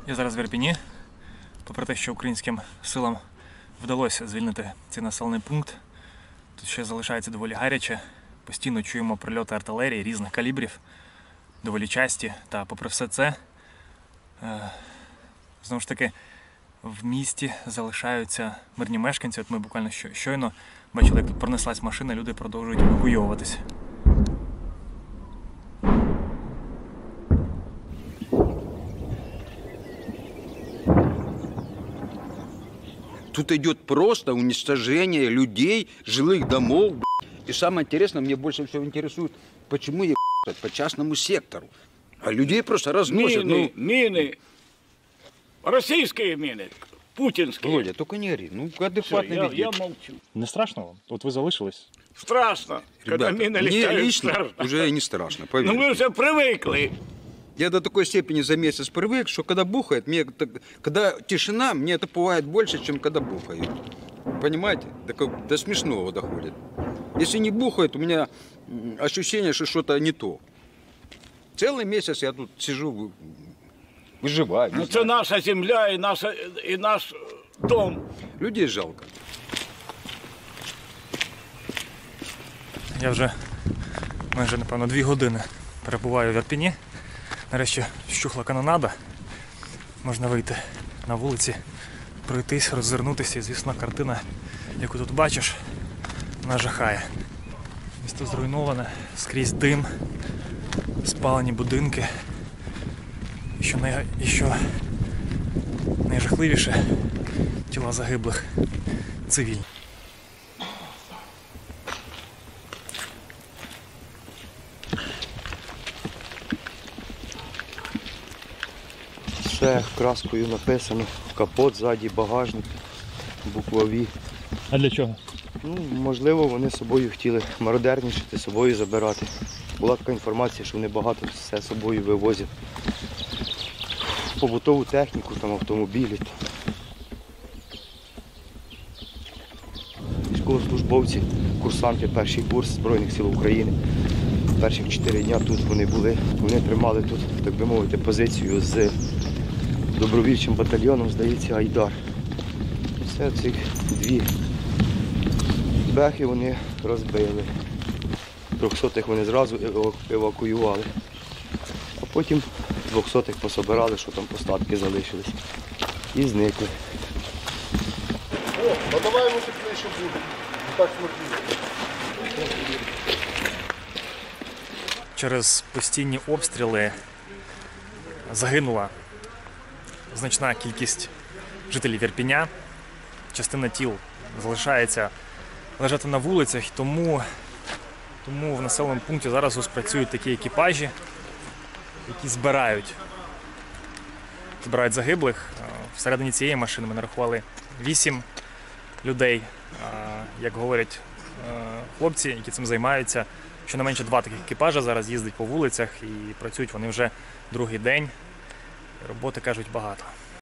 Я зараз в Ірпені. Попри те, що українським силам вдалося звільнити цей населений пункт, тут ще залишається доволі гаряче. Постійно чуємо прильоти артилерії різних калібрів, доволі часті. Та попри все це, знову ж таки, в місті залишаються мирні мешканці. От ми буквально щойно бачили, як тут пронеслась машина, люди продовжують евакуйовуватися. Тут идет просто уничтожение людей, жилых домов. И самое интересное, мне больше всего интересует, почему по частному сектору. А людей просто разносят. Мины. Российские мины. Путинские. Володя, только не ори. Ну, адекватно веди. Я молчу. Не страшно вам? От ви залишились? Страшно, когда мины мне летают. лично Страшно. уже не страшно, поверь. Но мы уже привыкли. Я до такой степени за месяц привык, что когда бухает, когда тишина, мне это бывает больше, чем когда бухает. Понимаете? До смешного доходит. Если не бухает, у меня ощущение, что что-то не то. Целый месяц я тут сижу, выживаю. Ну, это наша земля и наш дом. Людей жалко. Я вже майже, напевно, 2 години перебуваю в Ірпені. Нарешті вщухла канонада. Можна вийти на вулиці, пройтись, роззирнутися. І, звісно, картина, яку тут бачиш, вона жахає. Місто зруйноване, скрізь дим, спалені будинки. І що найжахливіше – тіла загиблих цивільних. Все краскою написано, капот ззаді, багажник, буквові. А для чого? Ну, можливо, вони собою хотіли мародернішити, собою забирати. Була така інформація, що вони багато все собою вивозять. Побутову техніку, там автомобілі. Військовослужбовці, курсанти, перший курс Збройних сил України. Перших 4 дні тут вони були. Вони тримали тут, так би мовити, позицію з добровільчим батальйоном, здається, Айдар. Все ці 2 бехи вони розбили. 300-х вони зразу евакуювали. А потім 200-х пособирали, що там остатки залишились. І зникли. О, а давай ему теплее еще будет. Не так смотри. Через постійні обстріли загинула значна кількість жителів Ірпеня. Частина тіл залишається лежати на вулицях, тому в населеному пункті зараз ось працюють такі екіпажі, які збирають загиблих. Всередині цієї машини ми нарахували 8 людей. Як говорять хлопці, які цим займаються, щонайменше 2 таких екіпажа зараз їздять по вулицях і працюють вони вже 2-й день. Роботи, кажуть, багато.